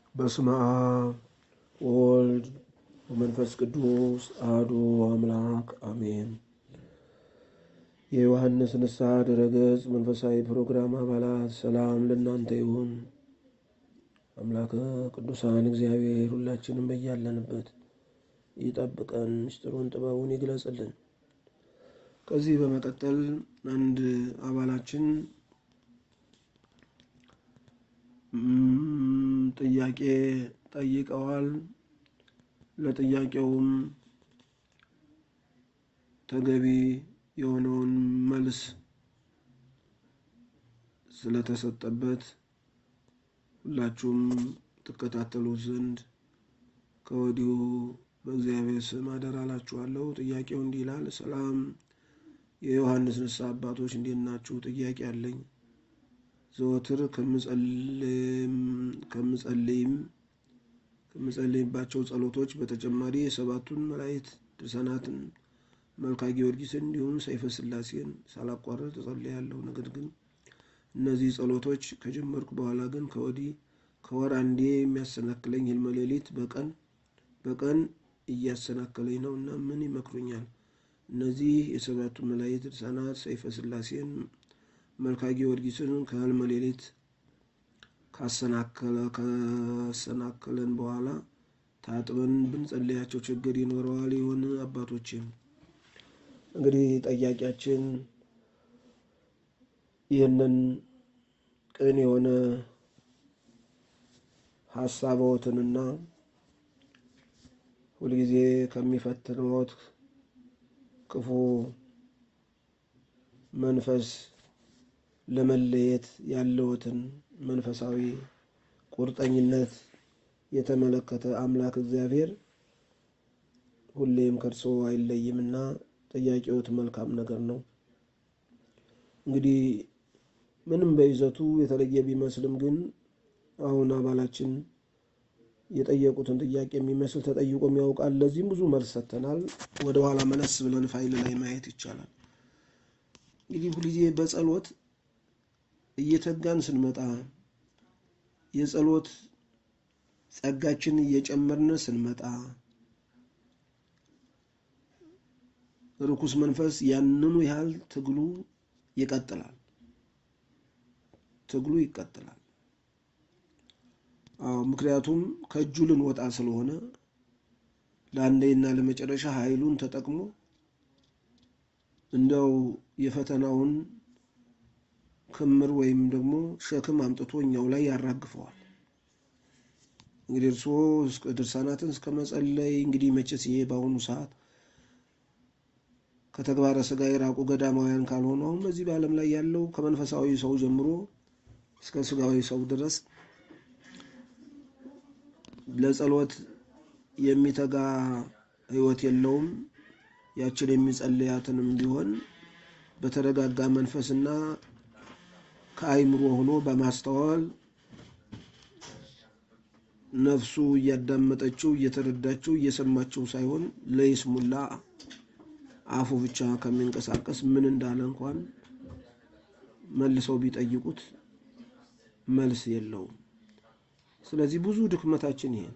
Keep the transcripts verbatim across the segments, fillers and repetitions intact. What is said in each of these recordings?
በስመ አብ ወወልድ ወመንፈስ ቅዱስ አሐዱ አምላክ አሜን። የዮሐንስ ንስሐ ድረገጽ መንፈሳዊ ፕሮግራም አባላት ሰላም ለእናንተ ይሁን። አምላከ ቅዱሳን እግዚአብሔር ሁላችንም በያለንበት ይጠብቀን፣ ምስጢሩን ጥበቡን ይግለጽልን። ከዚህ በመቀጠል አንድ አባላችን ጥያቄ ጠይቀዋል። ለጥያቄውም ተገቢ የሆነውን መልስ ስለተሰጠበት ሁላችሁም ትከታተሉት ዘንድ ከወዲሁ በእግዚአብሔር ስም አደራ እላችኋለሁ። ጥያቄው እንዲህ ይላል። ሰላም የዮሐንስ ንስሐ አባቶች እንዴት ናችሁ? ጥያቄ አለኝ። ዘወትር ከምጸልይም ከምጸልይም ከምጸልይባቸው ጸሎቶች በተጨማሪ የሰባቱን መላእክት ድርሳናትን፣ መልካ ጊዮርጊስን እንዲሁም ሰይፈ ሥላሴን ሳላቋርጥ እጸልያለሁ። ነገር ግን እነዚህ ጸሎቶች ከጀመርኩ በኋላ ግን ከወዲህ ከወር አንዴ የሚያሰናክለኝ ህልመ ሌሊት በቀን በቀን እያሰናከለኝ ነው እና ምን ይመክሩኛል? እነዚህ የሰባቱ መላእክት ድርሳናት፣ ሰይፈ ሥላሴን፣ መልካ ጊዮርጊስን ከህልመ ሌሊት ካሰናከለ ካሰናከለን በኋላ ታጥበን ብንጸልያቸው ችግር ይኖረዋል ይሆን? አባቶችን እንግዲህ ጠያቂያችን ይህንን ቅን የሆነ ሀሳቦትንና ሁልጊዜ ከሚፈትነዎት ክፉ መንፈስ ለመለየት ያለዎትን መንፈሳዊ ቁርጠኝነት የተመለከተ አምላክ እግዚአብሔር ሁሌም ከእርሶ አይለይምና ጥያቄዎት መልካም ነገር ነው። እንግዲህ ምንም በይዘቱ የተለየ ቢመስልም ግን አሁን አባላችን የጠየቁትን ጥያቄ የሚመስል ተጠይቆም ያውቃል። ለዚህም ብዙ መልስ ሰጥተናል። ወደ ኋላ መለስ ብለን ፋይል ላይ ማየት ይቻላል። እንግዲህ ሁልጊዜ በጸሎት እየተጋን ስንመጣ የጸሎት ጸጋችን እየጨመርን ስንመጣ ርኩስ መንፈስ ያንኑ ያህል ትግሉ ይቀጥላል ትግሉ ይቀጥላል። አዎ ምክንያቱም ከእጁ ልንወጣ ስለሆነ ለአንዴና ለመጨረሻ ኃይሉን ተጠቅሞ እንደው የፈተናውን ክምር ወይም ደግሞ ሸክም አምጥቶ እኛው ላይ ያራግፈዋል። እንግዲህ እርሶ እስከ ድርሳናትን እስከ መጸለይ እንግዲህ መቼስ ይሄ በአሁኑ ሰዓት ከተግባረ ሥጋ የራቁ ገዳማውያን ካልሆኑ አሁን በዚህ በዓለም ላይ ያለው ከመንፈሳዊ ሰው ጀምሮ እስከ ሥጋዊ ሰው ድረስ ለጸሎት የሚተጋ ሕይወት የለውም። ያችን የሚጸልያትንም ቢሆን በተረጋጋ መንፈስና ከአይምሮ ሆኖ በማስተዋል ነፍሱ እያዳመጠችው እየተረዳችው እየሰማችው ሳይሆን ለይስሙላ አፉ ብቻ ከሚንቀሳቀስ ምን እንዳለ እንኳን መልሰው ቢጠይቁት መልስ የለውም። ስለዚህ ብዙ ድክመታችን ይሄ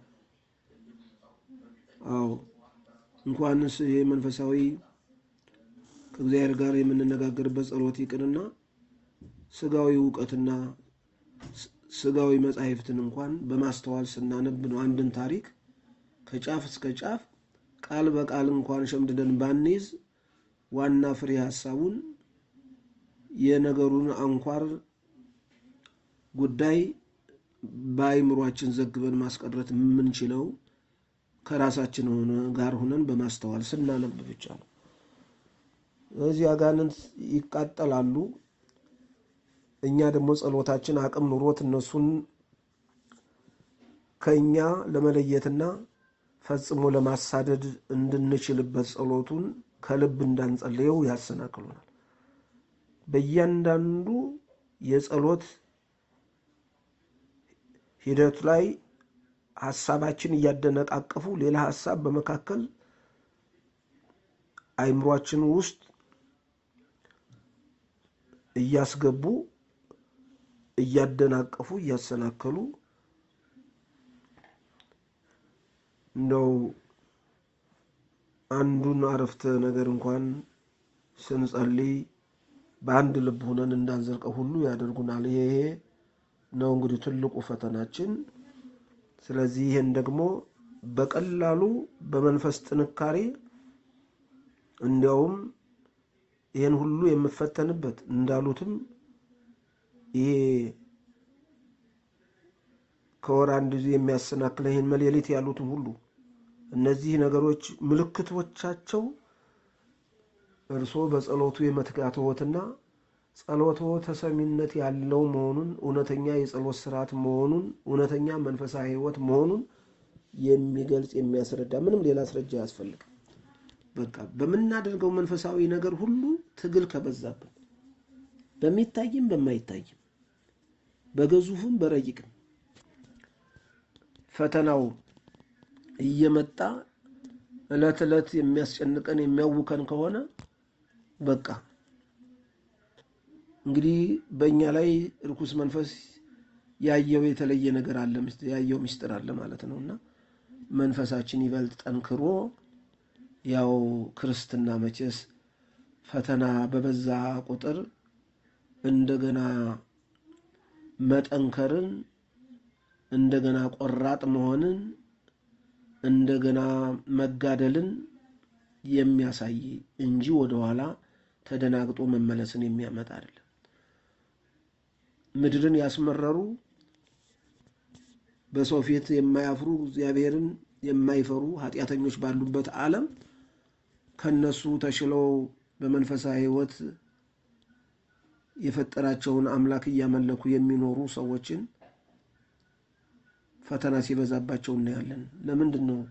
አዎ እንኳንስ ይሄ መንፈሳዊ ከእግዚአብሔር ጋር የምንነጋገርበት ጸሎት ይቅርና ሥጋዊ ዕውቀትና ሥጋዊ መጻሕፍትን እንኳን በማስተዋል ስናነብ ነው አንድን ታሪክ ከጫፍ እስከ ጫፍ ቃል በቃል እንኳን ሸምድደን ባንይዝ ዋና ፍሬ ሐሳቡን የነገሩን አንኳር ጉዳይ በአይምሯችን ዘግበን ማስቀረት የምንችለው ከራሳችን ሆነ ጋር ሆነን በማስተዋል ስናነብ ብቻ ነው። ስለዚህ አጋንንት ይቃጠላሉ። እኛ ደግሞ ጸሎታችን አቅም ኑሮት እነሱን ከኛ ለመለየትና ፈጽሞ ለማሳደድ እንድንችልበት ጸሎቱን ከልብ እንዳንጸልየው ያሰናክሉናል። በእያንዳንዱ የጸሎት ሂደት ላይ ሐሳባችን እያደነቃቀፉ ሌላ ሐሳብ በመካከል አይምሯችን ውስጥ እያስገቡ እያደናቀፉ እያሰናከሉ እንደው አንዱን አረፍተ ነገር እንኳን ስንጸልይ በአንድ ልብ ሆነን እንዳንዘልቀው ሁሉ ያደርጉናል። ይሄ ነው እንግዲህ ትልቁ ፈተናችን። ስለዚህ ይሄን ደግሞ በቀላሉ በመንፈስ ጥንካሬ እንዲያውም ይሄን ሁሉ የምፈተንበት እንዳሉትም ይሄ ከወር አንድ ጊዜ የሚያሰናክለ ይሄን መሌሊት ያሉትም ሁሉ እነዚህ ነገሮች ምልክቶቻቸው እርሶ በጸሎቱ የመትጋትዎትና ጸሎቶ ተሰሚነት ያለው መሆኑን እውነተኛ የጸሎት ስርዓት መሆኑን እውነተኛ መንፈሳዊ ሕይወት መሆኑን የሚገልጽ የሚያስረዳ ምንም ሌላ አስረጃ ያስፈልጋል። በቃ በመናደርገው መንፈሳዊ ነገር ሁሉ ትግል ከበዛብን በሚታይም በማይታይም በገዙፍም በረቂቅም ፈተናው እየመጣ እለት እለት የሚያስጨንቀን የሚያውከን ከሆነ በቃ እንግዲህ በእኛ ላይ ርኩስ መንፈስ ያየው የተለየ ነገር አለ፣ ያየው ምስጢር አለ ማለት ነውና መንፈሳችን ይበልጥ ጠንክሮ ያው ክርስትና መቼስ ፈተና በበዛ ቁጥር እንደገና መጠንከርን እንደገና ቆራጥ መሆንን እንደገና መጋደልን የሚያሳይ እንጂ ወደ ኋላ ተደናግጦ መመለስን የሚያመጣ አይደለም። ምድርን ያስመረሩ በሰው ፊት የማያፍሩ እግዚአብሔርን የማይፈሩ ኃጢአተኞች ባሉበት ዓለም ከነሱ ተሽለው በመንፈሳዊ ሕይወት የፈጠራቸውን አምላክ እያመለኩ የሚኖሩ ሰዎችን ፈተና ሲበዛባቸው እናያለን። ለምንድን ነው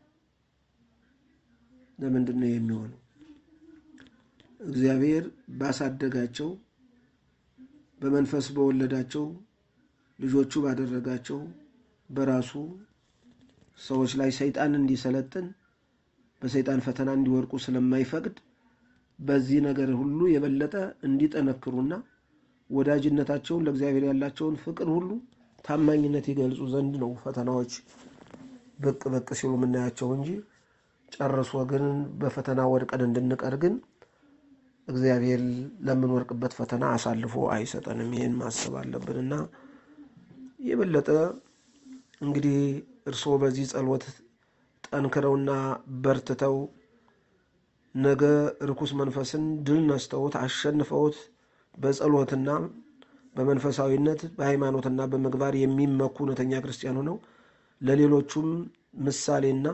ለምንድን ነው የሚሆነው? እግዚአብሔር ባሳደጋቸው በመንፈስ በወለዳቸው ልጆቹ ባደረጋቸው በራሱ ሰዎች ላይ ሰይጣን እንዲሰለጥን በሰይጣን ፈተና እንዲወርቁ ስለማይፈቅድ በዚህ ነገር ሁሉ የበለጠ እንዲጠነክሩና ወዳጅነታቸውን ለእግዚአብሔር ያላቸውን ፍቅር ሁሉ ታማኝነት ይገልጹ ዘንድ ነው ፈተናዎች ብቅ ብቅ ሲሉ የምናያቸው እንጂ ጨርሶ ግን በፈተና ወድቀን እንድንቀር ግን እግዚአብሔር ለምንወርቅበት ፈተና አሳልፎ አይሰጠንም። ይሄን ማሰብ አለብንና የበለጠ እንግዲህ እርሶ በዚህ ጸሎት ጠንክረውና በርትተው ነገ ርኩስ መንፈስን ድል ነስተውት አሸንፈውት በጸሎትና በመንፈሳዊነት በሃይማኖትና በመግባር የሚመኩ እውነተኛ ክርስቲያን ሆነው ለሌሎቹም ምሳሌና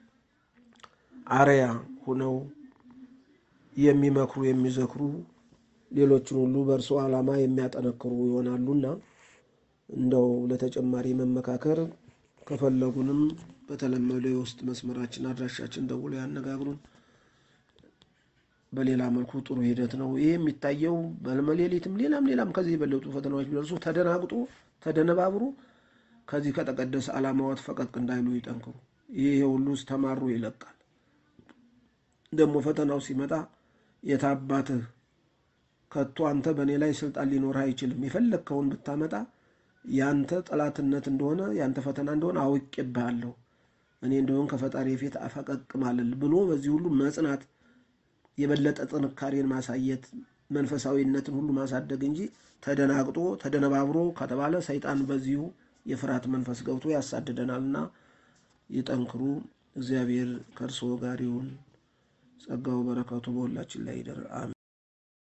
አርአያ ሆነው የሚመክሩ የሚዘክሩ ሌሎችን ሁሉ በእርሱ ዓላማ የሚያጠነክሩ ይሆናሉና እንደው ለተጨማሪ መመካከር ከፈለጉንም በተለመደው የውስጥ መስመራችን አድራሻችን ደውለው ያነጋግሩን። በሌላ መልኩ ጥሩ ሂደት ነው ይሄ የሚታየው። በመሌሊትም ሌላም ሌላም ከዚህ የበለጡ ፈተናዎች ቢደርሱ ተደናግጦ ተደነባብሩ ከዚህ ከተቀደሰ ዓላማዎት ፈቀቅ እንዳይሉ ይጠንክሩ። ይሄ ሁሉ ተማሩ ይለቃል። ደግሞ ፈተናው ሲመጣ የታባትህ ከቶ አንተ በእኔ ላይ ስልጣን ሊኖር አይችልም፣ የፈለግከውን ብታመጣ ያንተ ጠላትነት እንደሆነ ያንተ ፈተና እንደሆነ አውቄብሃለሁ፣ እኔ እንደሆን ከፈጣሪ ፊት አፈቀቅ ማለት ብሎ በዚህ ሁሉ መጽናት የበለጠ ጥንካሬን ማሳየት መንፈሳዊነትን ሁሉ ማሳደግ እንጂ ተደናግጦ ተደነባብሮ ከተባለ ሰይጣን በዚሁ የፍርሃት መንፈስ ገብቶ ያሳድደናልና ይጠንክሩ። እግዚአብሔር ከእርሶ ጋር ይሁን። ጸጋው በረከቱ በሁላችን ላይ ይደር። አሜን።